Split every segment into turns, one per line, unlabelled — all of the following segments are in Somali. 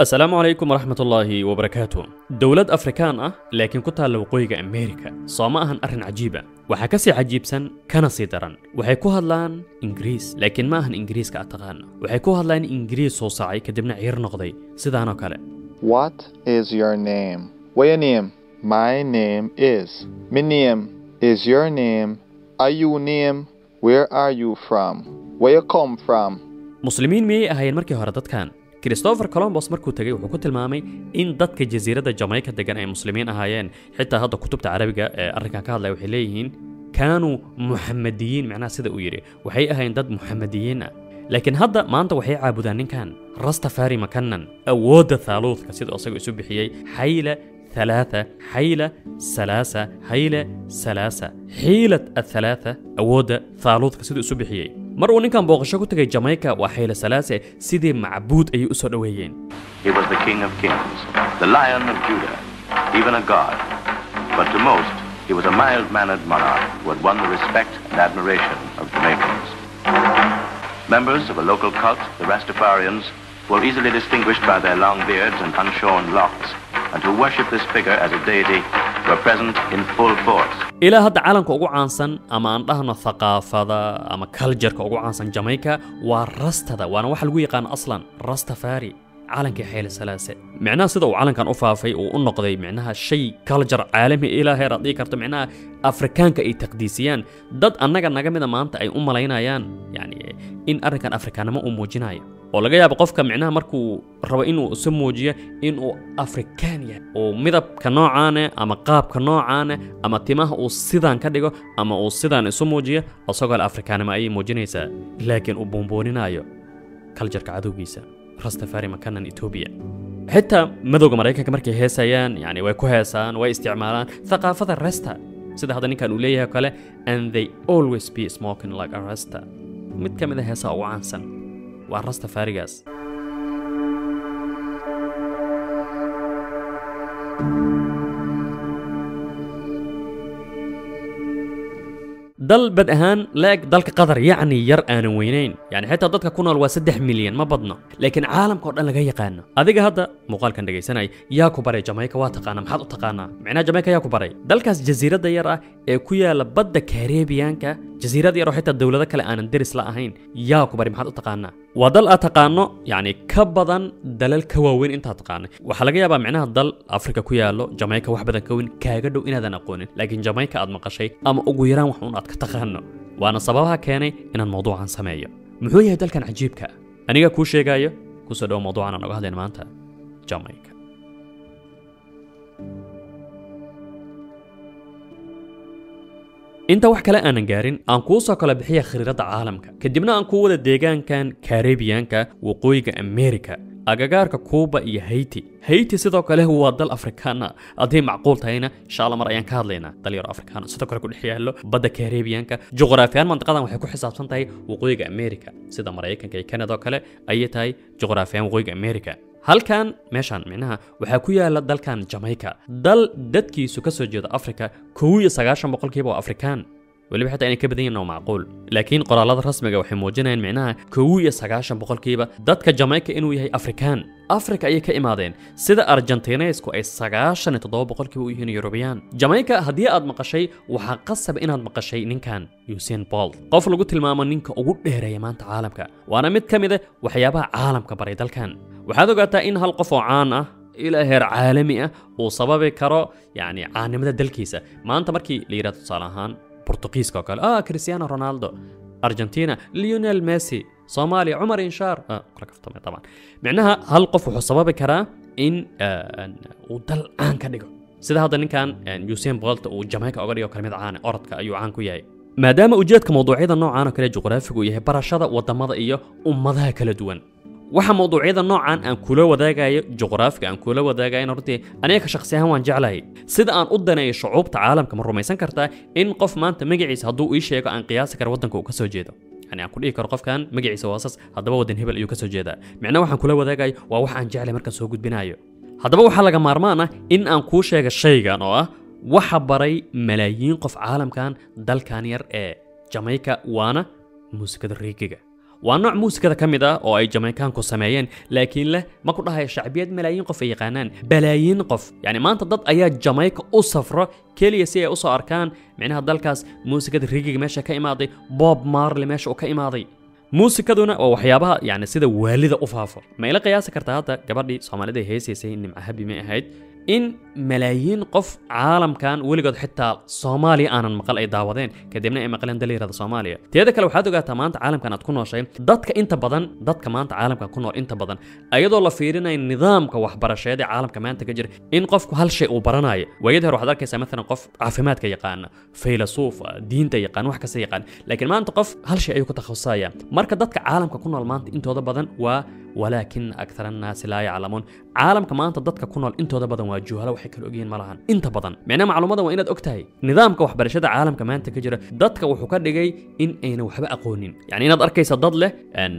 السلام عليكم ورحمة الله وبركاته. دولة أفريكان لكن كنت لوقوية أمريكا صامأهن أرن عجيبة وحكسي عجيب سن كان صيدرا وحيكوها لان إنجليز لكن ما هن إنجليز كأتغان وحيكوها لان إنجليز صوصاعي كدبنا عير نقضي سيدانو كلا.
What is your name? What your name? My name is. My name is your name. Are you name? Where are you from? Where you come from?
مسلمين مي أهين مركي هردت كان كريستوفر كولومبوس markuu tagay wuxuu ku tilmaamay in dadka jasiiradda Jamaica degan ay muslimiin ahaayeen xitaa hadda kutubta Carabiga ee arrinkan ka hadlay waxay leeyihiin kaanu muhammadiyiin macnaha sida uu yiri waxay ahaayeen dad muhammadiyiin laakiin hadda maanta waxay caabudaan ninkan Rastafari makanan awooda thaaluthka sida asagu isu bixiyay حيلة ثلاثة حيلة ثلاثة حيلة ثلاثة حيلة الثلاثة أود ثالوث كسيد أسبوعي مرة ونكان بوغشة كنت جاي جامايكا وحيلة ثلاثة سيدي معبود أي أسر ويين.
He was the king of kings, the lion of Judah, even a god. But to most, he was a mild-mannered monarch who had won the respect and admiration of Jamaicans. Members of a local cult, the Rastafarians, were easily distinguished by their long beards and unshorn locks, and who worship this figure as a deity were present in full force.
إلى هذا عالم كوجو عنسن أما عندنا ثقافة أما كالجر كوجو عنسن جامايكا ورست هذا وأنا واحد لقي قان أصلاً رستفاري عالم كحيل سلاسة معناه صدق وعالم كان أفافي ونقضي معناها شيء كالجر عالمي إلى هي رضي كرت معناها أفريكان كأي تقديسيان ضد أنك من ما أنت أي لينا يعني إن أركان أفريكان ما موجيناي oo laga yaabo qofka micnaha markuu rabo inuu isu muujiyo inuu Afrikaan yahay oo midabka noocaan ama qaabka noocaan ama timaha uu sidaan ka dhigo ama uu sidaan isu muujiyo asagoo Afrikaan ma ay muujinaysaa laakiin uu boonbooninayo culture-ka cadowgiisa Rastafari makanan Ethiopia xitaa madowga Mareykanka markay heesayaan yani way ku heesaan way isticmaalaan thaqaafada Rasta sida hadda ninkan uu leeyahay kale and they always be smoking like a Rasta mid kamid ah heesaa ugu caansan Rastafarigas. دل بدهان لاك دلك قدر يعني ير آن وينين يعني حتى ضدك كنا الوا 6 مليون ما بدنا لكن عالم كودن لغا يقانا اديق هذا مقال كان دغيسناي يا كبري جامايكا وا تقانا maxaad u taqaana macna جامايكا يا كبري dalkaas jasiirada yar ah ee ku yaala badda Caribbean-ka jasiirada yar oo xitaa dawlado kale aanan diris la ahayn yaa ku bari maxaad u taqaana waa dal aad taqaano yani ka badan dalal ka waaweyn inta taqaana waxa laga yaabaa macnaha dal Afrika ku yaalo Jamaica wax badan ka weyn kaaga dhow inaadan aqoonin laakiin Jamaica aad maqashay ama ugu yaraan wax uun aad ka taqaano waana sababaha keenay inaan mowduucan sameeyo muxuu yahay dalkan cajiibka aniga ku sheegayo ku soo dhaw mowduucan aan uga hadlayno maanta Jamaica inta wax kale aanan gaarin aan ku soo kala bixiya khariirada caalamka kadibna aan ku wada deegaankan Caribbean-ka waqooyiga America agagaarka Cuba iyo Haiti sidoo kale waa dal Afrikaan adii macquul tahayna insha Allah mar ayaan ka hadlaynaa dal yar Afrikaan sidoo kale ku dhexyaalo badda Caribbean-ka juqraafiyan mantiqadan waxay ku xisaabsan tahay waqooyiga America sida Mareykanka iyo Canada kale ay tahay juqraafiyan waqooyiga America halkan meeshan micnaha waxa ku yaala dalkan Jamaica dal dadkiisu ka soo jeeda Afrika 99% waa Afrikaan waliba xitaa inay ka badan yihiin oo macquul laakiin qoraalada rasmiga waxay muujinayaan micnaha 99% dadka Jamaica inuu yahay Afrikaan Afrika ay ka imaadeen sida Argentinesku ay 97% u yihiin European Jamaica hadii aad maqashay waxa qasab inaad maqashay ninkan Usain Bolt qof lagu tilmaamo ninka ugu dheereeya maanta caalamka waana mid kamid ah waxyaabaha caalamka baray dalkan waxaad ogaataa in hal qof oo caan ah ila heer caalami ah oo sababi karo yani caanimada dalkiisa maanta markii la yiraahdo salahan Portuguese كوكال كريستيانو رونالدو أرجنتينا ليونيل ميسي صومالي عمر إنشار كلكفتهم طبعا معناها هالقف وحصباب كرا إن ودل عن كديجو سيدا هذا كان يوسين بولت وجامايكا أقريو كلمة عانة أردك أيو عنكو ياي ما دام وجدت موضوعيدا نوع عانو كلا جغرافيكو يهي براشادا ودمادا إيو ومضاها كلا دوان waxa mowduucyada noocan aan kula wadaagayo juqraafiga aan kula wadaagayo hortii aniga shakhsi ahaan waan jeclahay sida aan u daneeyo shucuubta caalamka ma rumaysan kartaa in qof maanta magaciisa haduu ii sheego aan qiyaasi karo wadanka uu ka soo jeedo yani aan ku dhigi karo qofkan magaciisa waasas hadaba wadan hebel ayuu ka soo jeedaa macnaheedu waxaan kula wadaagayo waa wax aan jeclay markaan soo gudbinayo hadaba waxa laga maarmaan ah in aan ku sheego shaygan oo ah waxa baray malaayiin qof caalamkan dalkan yar ee Jamaica waana muusikada reegiga waa nooc muusikada ka mid ah oo ay Jamaicanku sameeyeen laakiin leh ma ku dhahay shacbiyad malaayiin qof ay yaqaanaan balaayiin qof yani maanta dad ayaa Jamaica u safro kaliya si ay u soo arkaan macnaha dalkaas muusikada reggae meesha ka imaaday Bob Marley meesha uu ka imaaday muusikaduna waa waxyaabaha yani sida waalida u faafo ma ila qiyaasi kartaa hadda gabadhii Soomaalida heesaysay Nimca Habi ma ahayd in malaayiin qof caalamkan weligood xitaa Soomaaliya aanan maqal ay daawadeen kadibna ay maqleen dhalinyarada Soomaaliya teeda kale waxaad ogaataa maanta caalamkan aad ku nooshay dadka maanta caalamkan ku nool inta badan ayadoo la fiirinayo nidaamka waxbarashada caalamka maanta ka jira in qofku hal shay uu baranayo wayad hore waxaad arkaysaa مثلا qof caafimaadka yaqaan filosof diinta yaqaan wax kasta yaqaan laakiin maanta qof hal shay ayuu ku takhasusaya marka dadka caalamka ku nool maanta intooda badan waa ولكن أكثر الناس لا يعلمون عالم كمان تضدك كونال انتو دا بدن واجوها وحي كلو اوغين مالهان انت بدن معناه معلومات waa inaad ogtahay nidaamka waxbarashada caalamka maanta ka jira dadka wuxuu ka dhigay in ayna waxba aqoonin yani inaad arkaysa dad leh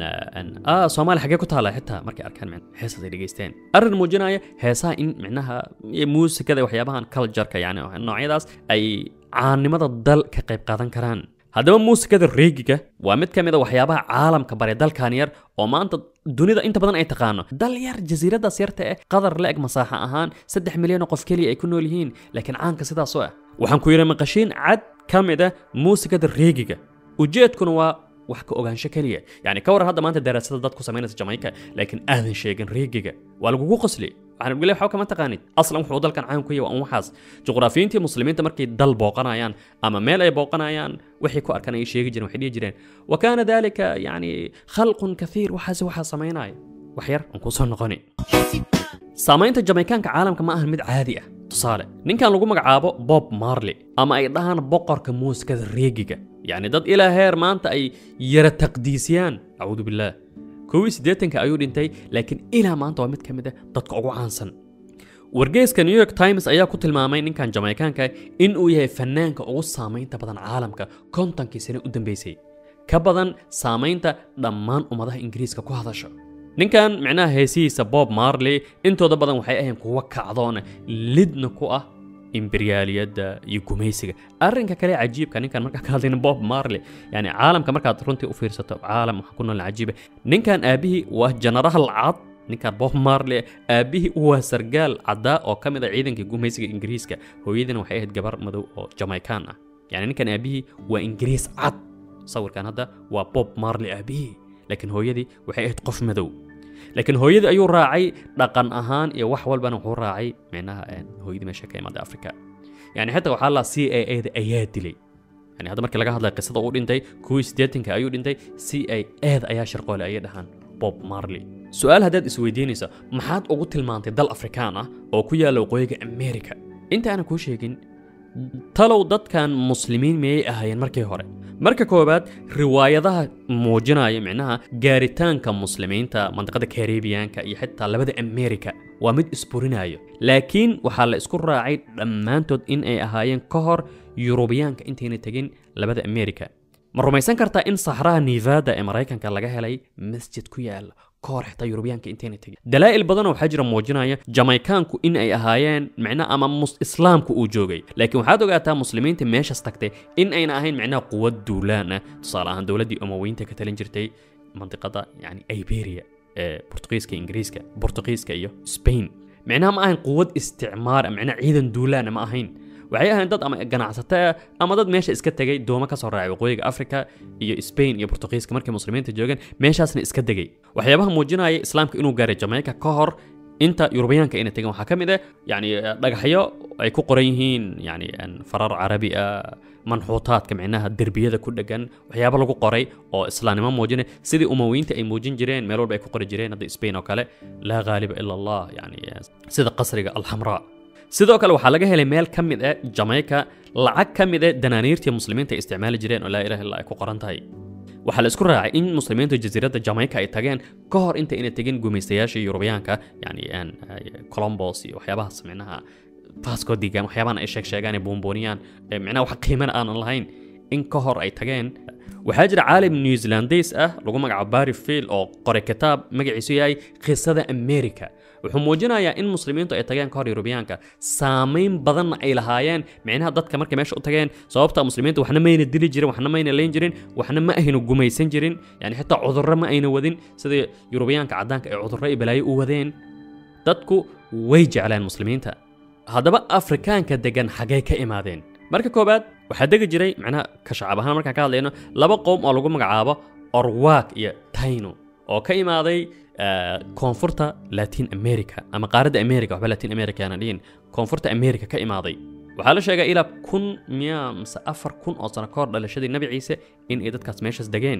Soomaali xagee ku taala xitaa markay arkaan heesaha dhageysteen arin muujinaya heesaha in macnaha muusikada waxyaabahan culture-ka yani noocyadaas ay caanimada dal ka qayb qaadan karaan haddaba muusikada reggae waa mid kamid ah waxyaabaha caalamka bare dalkan yar oo maanta dunida inta badan ay taqaano dal yar jasiirada sirta ah qadar la eg masaaxa ahaan 3 milyan oo qof kaliya ay ku nool yihiin laakiin caanka sidaas oo ah waxaan ku yiri maqashiin cad kamid ah muusikada reggae ujeedkuna waa wax ka ogaansho kaliya yani ka war hadda maanta daraasada dad ku sameynaysa Jamaica laakiin aadan sheegin reggae waa lagu qosli waxaan ugu leeyahay kama taqaanid aslan wuxuu dalkan caan ku yahay waxaas juqraafiyiintii muslimiinta markay dal booqanayaan ama meel ay booqanayaan wixii ku arkan ay sheegi jireen waxay dhigi jireen wakana dalika yani khalqun kathiir waxa sameynay wax yar aan ku soo noqoni saamaynta Jamaicanka caalamka ma ahan mid caadi ah tusaale ninkan lagu magacaabo Bob Marley ama ay dhahan boqorka muusikada reggae yani dad ilaa heer maanta ay yara taqdiisiyaan a'uudu billah كويس ديتنك ayuu dhintay laakiin ilaa maanta waa mid kamid ah dadka ugu caansan wargeyska New York Times ayaa ku tilmaamay ninkan Jamaicanka in uu yahay fanaanka ugu saameynta badan caalamka 50 sano u dambeysay ka badan saameynta dhammaan ummadaha Ingiriiska ku hadasho ninkan macnaha heesiisa Bob Marley intooda badan waxay ahayn kuwa kacdoon lidna ku ah imperialiyada iyo gumaysiga arrinka kale cajiibka ninkan marka ka hadlayna Bob Marley yani caalamka markaad runtii u fiirsato caalam waxa ku nool cajiib ninkan aabihi waa general cad ninkan Bob Marley aabihi waa sargaal cada oo kamid ah ciidanka gumaysiga Ingiriiska hooyadina waxay ahayd gabar madow oo Jamaican ah yani ninkan aabihi waa Ingiriis cad sawirkan hadda waa Bob Marley aabihi laakiin hooyadii waxay ahayd qof madow لكن هويدي أيو راعي لقن أهان يا وح والبنا هو راعي منها هويدي ماشي كيما أفريقيا يعني حتى وحلا CIA ذا أياد لي يعني هذا مركز لقى هذا القصة أقول إنتي كويس ديتنك أيو إنتي CIA ذا أيا شرقوا لأياد هان بوب مارلي سؤال هذا إسويدينيسا ما حد أقول تلمانتي دل أفريقيانا أو كويا لو قويك أمريكا أنت أنا كوشيكين تلو ضد كان مسلمين مي أهين مركي هوري marka koobaad riwaayadaha muujinaya macnaha gaaritaanka muslimiinta mantiqada Caribbean-ka iyo xitaa labada America waa mid isburinayo laakiin waxa la isku raacay dhamaantood in ay ahaayeen ka hor Yurubiyaanka intayna tagin labada America ma rumaysan kartaa in Saharaha Nevada ee Mareykanka laga helay masjid ku yaal كور حتى يوروبيان كإنتين تجي دلائل بدنا وحجر موجنايا جامايكان كو إن أي أهايان معنا أما إسلام كو أوجوجي لكن وحدو جاتا مسلمين تماش استكتة إن أين أهين معنا قوة دولانة تصالحان دولة دي أموين تكتلين جرتي منطقة يعني أيبيريا برتغيز كإنجليز كبرتغيز كأيو سبين معناها ما أهين قوة استعمار معنا عيدا دولانة ما أهين waxay ahayn dad ama ganacsatada ama dad meesha iska tagay dooma ka soo raacay waqooyiga Afrika iyo Spain iyo Portugiiska markay muslimiinta joogeen meeshaasna iska dagay waxyaabaha muujinaya islaamka inuu gaaray Jamaica ka hor inta Yurubiyaanka inay tagaan waxa kamid ah yani dhagaxyo ay ku qoran yihiin yani farar carabi ah manxuutaadka macnaha darbiyada ku dhagan waxyaabo lagu qoray oo islaamnimo muujinay sidii umawiinta ay muujin jireen meel walba ay ku qori jireen hadda Spain oo kale la ghaaliba illa Allah yani sida qasriga al-Hamra sidoo kale waxa laga helay meel kamid ah Jamaica lacag kamid ah danaaniirtii muslimiinta isticmaali jireen oo la ilaaha illa ay ku qoran tahay waxa la isku raacay in muslimiinta jasiiradda Jamaica ay tageen ka hor inta inay tageen gumaystayaasha Yurubiyaanka yani Columbus iyo waxyaabaha sameeynaha Vasco da Gama waxyaabaha ay sheegaan boonbooniyaan macnaha wax qiimo aan lahayn in ka hor ay tageen waxaa jira caalim New Zealandees ah lagu magacaabo Barry Field oo qoray kitaab magaciisu yahay qisada America wuxuu muujinayaa in muslimiintu ay tageen ka hor Yurubiyaanka saameyn badan ay lahaayeen macnaha dadka markay meesha u tageen sababta muslimiintu waxna ma ayna dili jirin waxna ma ayna leen jirin waxna ma ayna gumaysan jirin yani xitaa cudurro ma ayna wadin sida Yurubiyaanka cadaanka ay cudurro iyo balaayo u wadeen dadku way jeclaan muslimiinta haddaba Afrikaanka degan xagee ka imaadeen marka koobaad waxaa degi jiray macnaha ka shacab ahaan markaan ka hadlayno laba qoom oo lagu magacaabo Orwak iyo Taino oo ka imaaday koonfurta Latin America ama qaaradda America waxba Latin America aan dhihin koonfurta America ka imaaday waxaa la sheegay ilaa 4,000 oo sano ka hor dhalashadii Nabi Ciise in ay dadkaas meeshaas degeen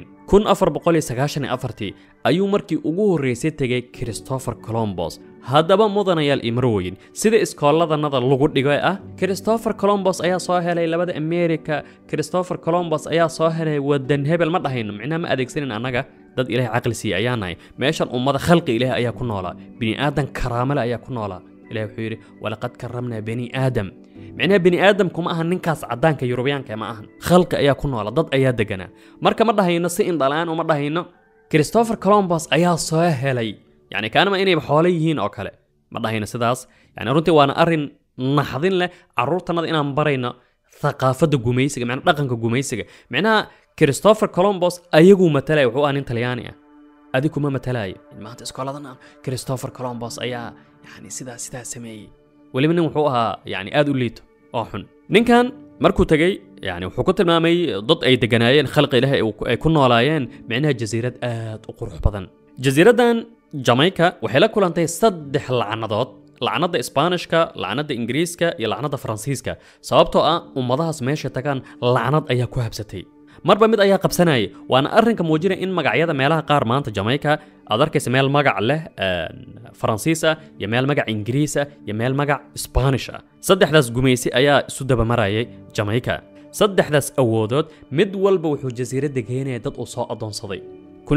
1494 ayuu markii ugu horeysay tagay Christopher Columbus haddaba mudanayaal imrooyin sida iskooladanada lagu dhigay ah Christopher Columbus ayaa soo helay labada America Christopher Columbus ayaa soo helay wadan hebel ma dhahayno macnaha ma adeegsanin anaga dad ilaahay aqal si ayaanay meeshan ummada khalqi ilaahay ayaa ku noolaa bini aadan karaamale ayaa ku noolaa ilaahay wuxuu yiri walaqad karamna bani aadam macnaha bani aadam kuma ahan ninkaas cadaanka Yurubiyaanka ma ahan khalqi ayaa ku noola dad ayaa degana marka ma dhahayno si in dhalaan uma dhahayno Christopher Columbus ayaa soo helay يعني كان ما إني بحوليهين أو كله ما رهينا سداس يعني رنتي وأنا أرن نحضن له عرورتنا إن أمبرينا ثقافة الجميسة معناه رقم الجميسة معناه كريستوفر كولومبوس أيجو مثلاً وهو أن إنتليانية أديكم ما مثلاً ما تسكول هذا كريستوفر كولومبوس أيا يعني سدا سمي واللي منهم وحوها يعني أدو ليتو أحن نين كان مركو تجي يعني وحكوت المامي ضد أي دجنايين خلق إلها يكونوا علايين معناها جزيرة وقروح بدن جزيرة جامايكا waxay la kulantay saddex lacanadood lacanada Isbaanishka lacanada Ingiriiska iyo lacanada Faransiiska sababtoo ah ummadahaas meesha tagaan lacanad ayaa ku habsatay marba mid ayaa qabsanay waana arrinka muujinaya in magacyada meelaha qaar maanta Jamaica aad arkaysa meel magac leh Faransiisa iyo meel magac Ingiriisa iyo meel magac Spanish saddexdaas gumaysi ayaa isu daba marayay Jamaica saddexdaas awoodood mid walba wuxuu jasiiradda keenay dad u soo adoonsaday كل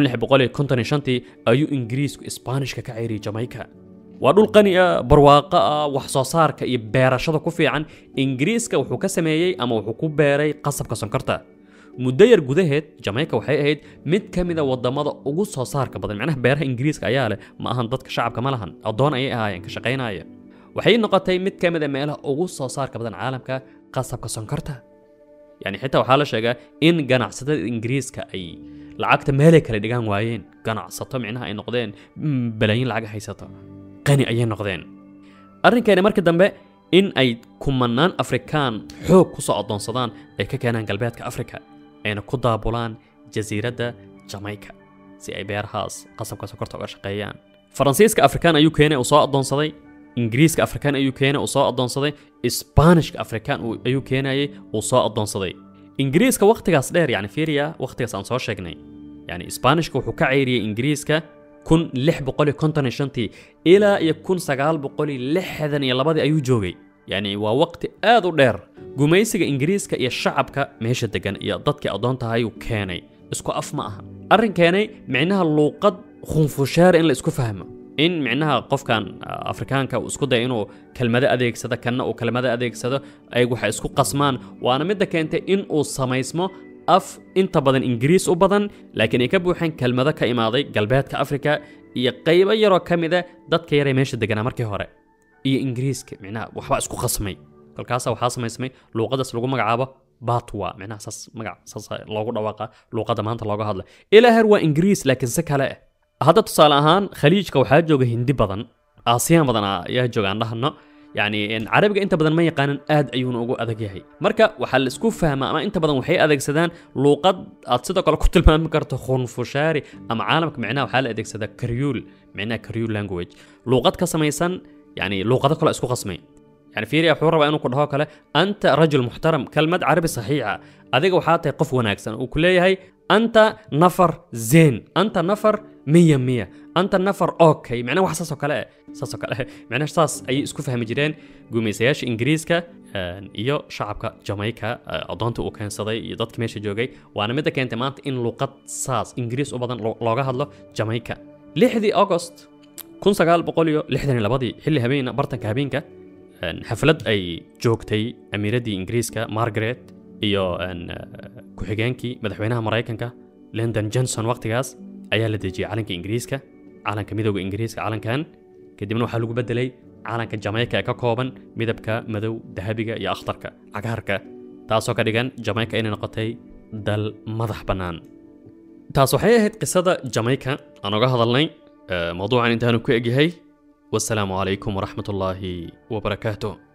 655 ayuu Ingiriisku Isbaanishka ka ceyriyay Jamaica waa dhul qani ah barwaaqo ah wax soo saarka iyo beerashada ku fiican Ingiriiska wuxuu ka sameeyay ama wuxuu ku beeray qasabka sonkorta muddo yar gudaheed Jamaica waxay ahayd mid kamid ah wadamada ugu soo saarka badan macnaha beeraha Ingiriiska ayaa leh ma ahan dadka shacabka ma lahan adoon ay ahaayeen ka shaqeynaya waxay noqotay mid kamid ah meelaha ugu soo saarka badan caalamka qasabka sonkorta yani xitaa waxa la sheegaa in ganacsatada Ingiriiska ay lacagta meelay kala dhigaan waayeen ganacsato micnaha ay noqdeen balaayin lacag haysato qani ay noqdeen arrinkeena markii dambe in ay kumanaan Afrikaan xoog ku soo adoonsadaan ay ka keenaan galbeedka Afrika ayna ku daabulaan jasiiradda Jamaica si ay beerahaas qasabka sokorta uga shaqeeyaan Faransiiska Afrikaan ayuu keenay oo soo adoonsaday Ingiriiska Afrikaan ayuu keenay oo soo adoonsaday Isbaanishka Afrikaan ayuu keenay oo soo adoonsaday Ingiriiska waqtigaas dheer yani fiiriya waqtigaas aan soo sheegnay yani Isbaanishka wuxuu ka ceyriyay Ingiriiska 1655 ilaa 1962 ayuu joogay yani waa waqti aad u dheer gumaysiga Ingiriiska iyo shacabka meesha degan iyo dadka adoonta ayuu keenay isku af ma aha arrin keenay macnaha luqad khunfushaar in la isku fahmo in macnaha qofkan Afrikaanka uu isku day inuu kelmado adeegsado kana uu kelmado adeegsado ay waxa isku qasmaan waana mid keentay in uu sameysmo af inta badan Ingiriis u badan laakiin ay ka buuxaan kelmado ka imaaday galbeedka Afrika iyo qaybo yar oo kamida dadka yar ee meesha deganaa markii hore iyo Ingiriiska macnaha waxba isku qasmay kolkaas waxa sameysmay luqadaas lagu magacaabo Batwa macnaha saas magac saas loogu dhawaaqa luqada maanta looga hadla ilaa heer waa Ingiriis laakiin si kale هذا تصال أهان خليج كوحاج جوجه هندي بدن آسيا بدن يا جوج عندها إنه يعني إن عربي أنت بدن ما يقارن آد أيون أوجو أذك هي مركا وحل سكوف فهم أما أنت بدن وحي أذك سدان لو قد أتصدق على كتل ما مكرت خون فشاري أما عالمك معناه وحال أذك سدك كريول معناه كريول لانجويج لغات كسميسان يعني لغات كلها اسكو قسمي يعني في رياح حرة بأنه كلها كله أنت رجل محترم كلمة عربي صحيحة أذيك وحاطة قف وناكسن وكلها هي أنت نفر زين أنت نفر 100 أنت النفر أوكي معناه وحساسه كلا معناه شخص أي اسكو فهم جيران قوميسياش إنجليزكا إيو شعبك جامايكا أضانته وكان صدي يضطك ماشي جوجي وأنا متى كانت مانت إن لغة ساس إنجليز وبدن لغة هذا جامايكا لحدي أغسطس كون سقال بقوليو لحدني لبادي حلي هبين برتك هبينك حفلت أي جوجتي أميردي إنجليزكا مارغريت إيو ku-xigeenkii madaxweynaha Mareykanka Lyndon Johnson waqtigaas ayaa la dejiyay calanka Ingiriiska calanka midowga Ingiriiska calankan kadibna waxaa lagu bedelay calanka Jamaica ka kooban midabka madow dahabiga iyo akhtarka cagaarka taasoo ka dhigan Jamaica inay noqotay dal madax bannaan taas waxay ahayd qisada Jamaica aan uga hadalnay mawduucan intaanu ku egyahay والسلام عليكم ورحمة الله وبركاته